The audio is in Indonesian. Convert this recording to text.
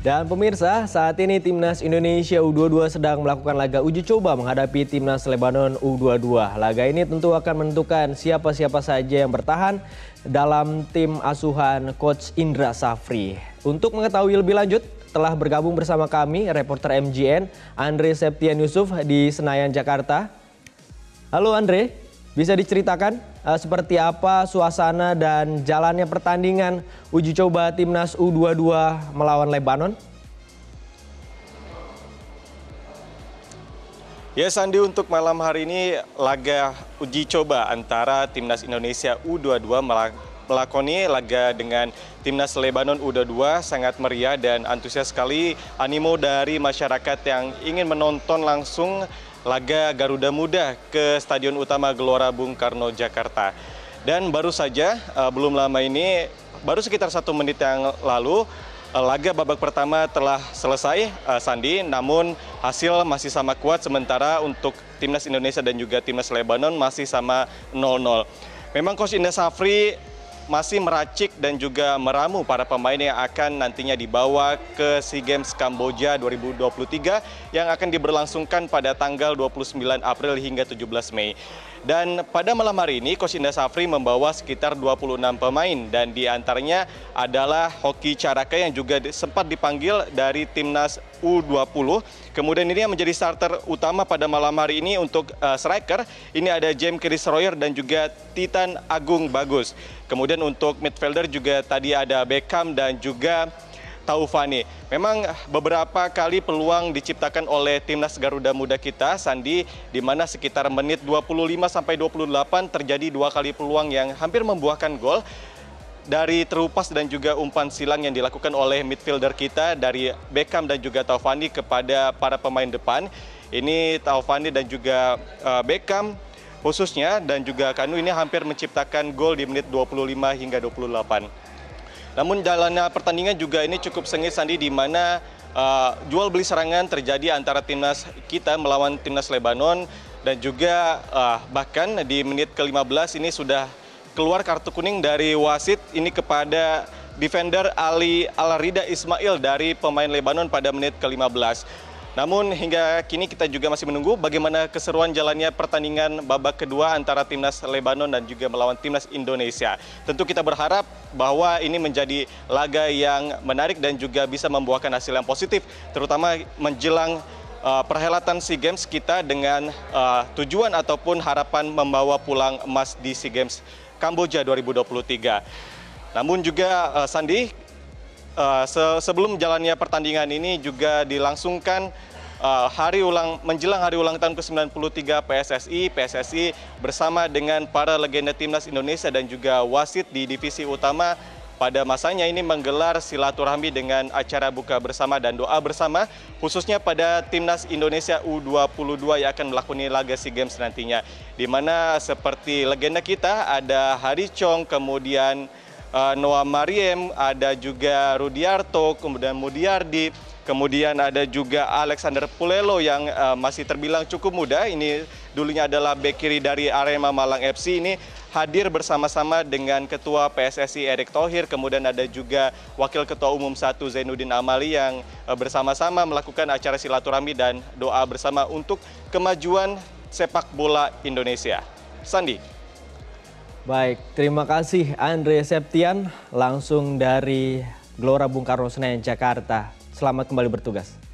Dan pemirsa, saat ini Timnas Indonesia U22 sedang melakukan laga uji coba menghadapi Timnas Lebanon U22. Laga ini tentu akan menentukan siapa-siapa saja yang bertahan dalam tim asuhan Coach Indra Safri. Untuk mengetahui lebih lanjut, telah bergabung bersama kami reporter MJN Andre Septian Yusuf di Senayan, Jakarta. Halo Andre, bisa diceritakan seperti apa suasana dan jalannya pertandingan uji coba Timnas U22 melawan Lebanon? Ya Sandi, untuk malam hari ini laga uji coba antara Timnas Indonesia U22 melakoni laga dengan Timnas Lebanon U22 sangat meriah dan antusias sekali animo dari masyarakat yang ingin menonton langsung laga Garuda Muda ke Stadion Utama Gelora Bung Karno, Jakarta. Dan baru saja, belum lama ini, baru sekitar 1 menit yang lalu, laga babak pertama telah selesai, Sandi. Namun hasil masih sama kuat, sementara untuk Timnas Indonesia dan juga Timnas Lebanon masih sama 0-0. Memang Coach Indra Safri masih meracik dan juga meramu para pemain yang akan nantinya dibawa ke SEA Games Kamboja 2023 yang akan diberlangsungkan pada tanggal 29 April hingga 17 Mei. Dan pada malam hari ini Coach Indra Safri membawa sekitar 26 pemain dan diantaranya adalah Hoki Caraka yang juga sempat dipanggil dari Timnas U20. Kemudian ini yang menjadi starter utama pada malam hari ini untuk striker. Ini ada James Chris Royer dan juga Titan Agung Bagus. Kemudian untuk midfielder juga tadi ada Beckham dan juga Taufani. Memang beberapa kali peluang diciptakan oleh Timnas Garuda Muda kita, Sandi, di mana sekitar menit 25 sampai 28 terjadi 2 kali peluang yang hampir membuahkan gol dari terupas dan juga umpan silang yang dilakukan oleh midfielder kita dari Beckham dan juga Taufani kepada para pemain depan. Ini Taufani dan juga Beckham khususnya dan juga Kanu ini hampir menciptakan gol di menit 25 hingga 28. Namun jalannya pertandingan juga ini cukup sengit, Sandi, di mana jual beli serangan terjadi antara timnas kita melawan timnas Lebanon dan juga bahkan di menit ke-15 ini sudah keluar kartu kuning dari wasit ini kepada defender Ali Al-Rida Ismail dari pemain Lebanon pada menit ke-15. Namun hingga kini kita juga masih menunggu bagaimana keseruan jalannya pertandingan babak kedua antara timnas Lebanon dan juga melawan timnas Indonesia. Tentu kita berharap bahwa ini menjadi laga yang menarik dan juga bisa membuahkan hasil yang positif, terutama menjelang perhelatan SEA Games kita dengan tujuan ataupun harapan membawa pulang emas di SEA Games Kamboja 2023. Namun juga Sandi, sebelum jalannya pertandingan ini juga dilangsungkan menjelang hari ulang tahun ke-93 PSSI bersama dengan para legenda timnas Indonesia dan juga wasit di divisi utama pada masanya ini menggelar silaturahmi dengan acara buka bersama dan doa bersama khususnya pada timnas Indonesia U22 yang akan melakoni laga SEA Games nantinya, di mana seperti legenda kita ada Hari Chong, kemudian Noah Mariem, ada juga Rudiarto, kemudian Mudiardi, kemudian ada juga Alexander Pulelo yang masih terbilang cukup muda. Ini dulunya adalah bek kiri dari Arema Malang FC, ini hadir bersama-sama dengan Ketua PSSI Erick Thohir, kemudian ada juga Wakil Ketua Umum 1 Zainuddin Amali yang bersama-sama melakukan acara silaturahmi dan doa bersama untuk kemajuan sepak bola Indonesia. Sandi. Baik, terima kasih Andre Septian langsung dari Gelora Bung Karno Senayan, Jakarta. Selamat kembali bertugas.